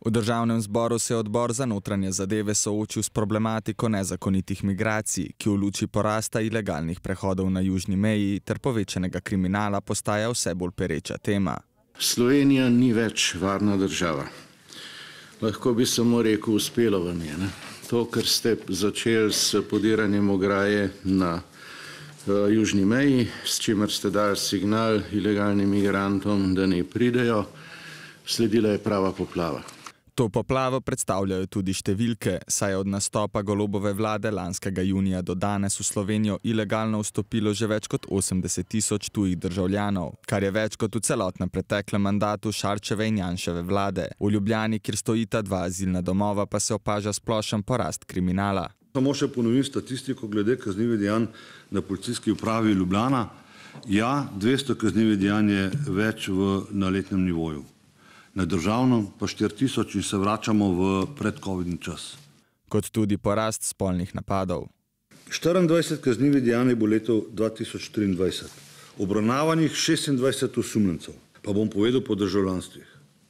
V državnem zboru se je odbor za notranje zadeve soočil s problematiko nezakonitih migracij, ki v luči porasta ilegalnih prehodov na južni meji ter povečanega kriminala postaja vse bolj pereča tema. Slovenija ni več varna država. Lahko bi samo rekel, uspelo vam je. Ne? To, kar ste začeli s podiranjem ograje na južni meji, s čimer ste dali signal ilegalnim migrantom, da ne pridejo, sledila je prava poplava. To poplavo predstavljajo tudi številke, saj je od nastopa Golobove vlade lanskega junija do danes v Slovenijo ilegalno vstopilo že več kot 80.000 tujih državljanov, kar je več kot v celotnem preteklem mandatu Šarčeve in Janševe vlade. V Ljubljani, kjer stojita 2 azilna domova, pa se opaža splošen porast kriminala. Samo še ponovim statistiko glede kaznivih dejanj na policijski upravi Ljubljana. Ja, 200 kaznivih dejanj je več na letnem nivoju. Na državnem pa 4.000 in se vračamo v predcovidni čas. Kot tudi porast spolnih napadov. 24 kaznivih dejanj je bilo leto 2023. Obravnavanih 26 osumljencev. Pa bom povedal po državljanstvih.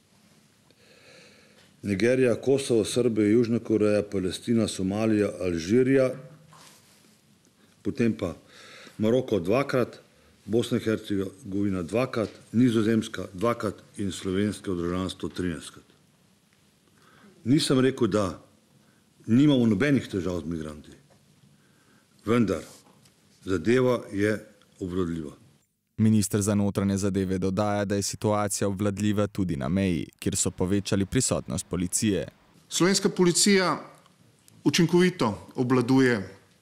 Nigerija, Kosovo, Srbija, Južna Koreja, Palestina, Somalija, Alžirija, potem pa Maroko 2-krat, Bosna in Hercegovina 2-krat, Nizozemska 2-krat in slovensko državljanstvo 13-krat. Nisem rekel, da nimamo nobenih težav z migranti, vendar zadeva je obvladljiva. Minister za notranje zadeve dodaja, da je situacija obvladljiva tudi na meji, kjer so povečali prisotnost policije. Slovenska policija učinkovito obvladuje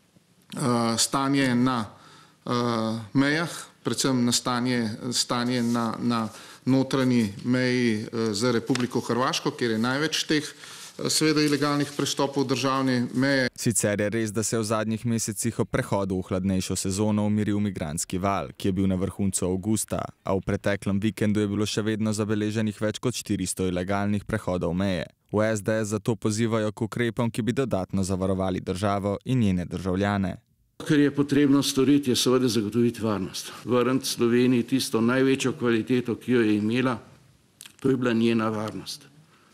stanje na mejah, predvsem na stanje na notranji meji z Republiko Hrvaško, kjer je največ teh seveda ilegalnih prestopov državne meje. Sicer je res, da se je v zadnjih mesecih ob prehodu v hladnejšo sezono umiril migrantski val, ki je bil na vrhuncu avgusta, a v preteklem vikendu je bilo še vedno zabeleženih več kot 400 ilegalnih prehodov meje. V SDS zato pozivajo k ukrepom, ki bi dodatno zavarovali državo in njene državljane. Kar je potrebno storiti, je seveda zagotoviti varnost. Vrniti Sloveniji tisto največjo kvaliteto, ki jo je imela, to je bila njena varnost.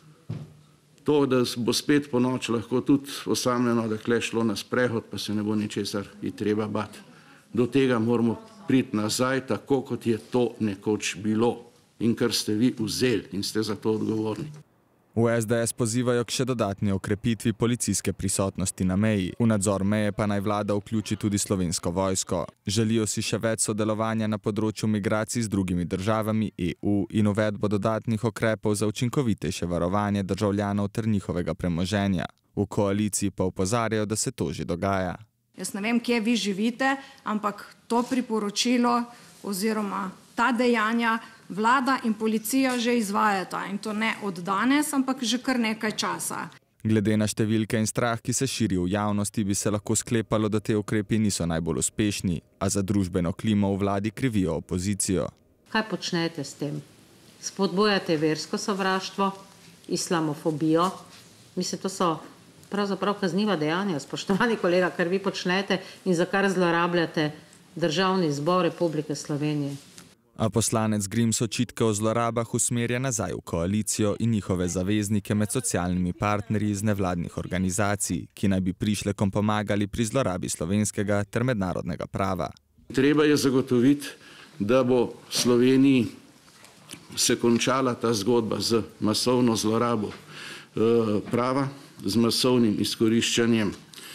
To, da bo spet po noč lahko tudi osamljeno dekle šlo na sprehod, pa se ne bo ničesar ji treba bati. Do tega moramo priti nazaj, tako kot je to nekoč bilo in kar ste vi vzeli in ste za to odgovorni. V SDS pozivajo k še dodatni okrepitvi policijske prisotnosti na meji. V nadzor meje pa naj vlada vključi tudi Slovensko vojsko. Želijo si še več sodelovanja na področju migracij z drugimi državami EU in uvedbo dodatnih ukrepov za učinkovitejše varovanje državljanov ter njihovega premoženja. V koaliciji pa opozarjajo, da se to že dogaja. Jaz ne vem, kje vi živite, ampak to priporočilo oziroma ta dejanja vlada in policija že izvajata in to ne od danes, ampak že kar nekaj časa. Glede na številke in strah, ki se širi v javnosti, bi se lahko sklepalo, da te ukrepi niso najbolj uspešni, a za družbeno klimo v vladi krivijo opozicijo. Kaj počnete s tem? Spodbujate versko sovraštvo, islamofobijo? Mislim, to so pravzaprav kazniva dejanja, spoštovani kolega, kar vi počnete in za kar zlorabljate Državni zbor Republike Slovenije. A poslanec Grims očitke o zlorabah usmerja nazaj v koalicijo in njihove zaveznike med socialnimi partnerji iz nevladnih organizacij, ki naj bi prišlekom pomagali pri zlorabi slovenskega ter mednarodnega prava. Treba je zagotoviti, da bo Sloveniji se končala ta zgodba z masovno zlorabo prava, z masovnim izkoriščanjem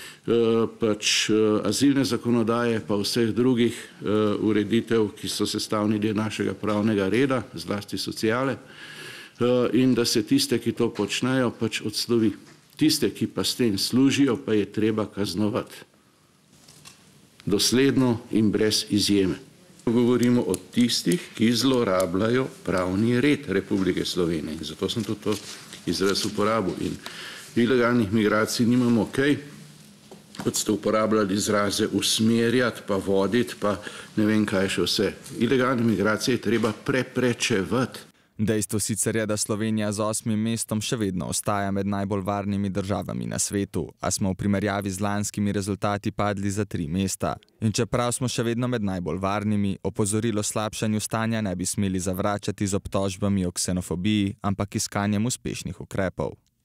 azilne zakonodaje pa vseh drugih ureditev, ki so sestavni del našega pravnega reda, zlasti sociale, in da se tiste, ki to počnejo, odslovi. Tiste, ki pa s tem služijo, pa je treba kaznovati. Dosledno in brez izjeme. Govorimo o tistih, ki zlorabljajo pravni red Republike Slovenije. Zato sem tudi to izraz uporabil. In ilegalnih migracij nimamo kaj, kot ste uporabljali izraze usmerjati, pa voditi, pa ne vem kaj še vse. Ilegalne migracije je treba preprečevati. Dejstvo sicer je, da Slovenija z 8. mestom še vedno ostaja med najbolj varnimi državami na svetu, a smo v primerjavi z lanskimi rezultati padli za 3 mesta. In čeprav smo še vedno med najbolj varnimi, opozorilo slabšanju stanja ne bi smeli zavračati z obtožbami o ksenofobiji, ampak iskanjem uspešnih ukrepov.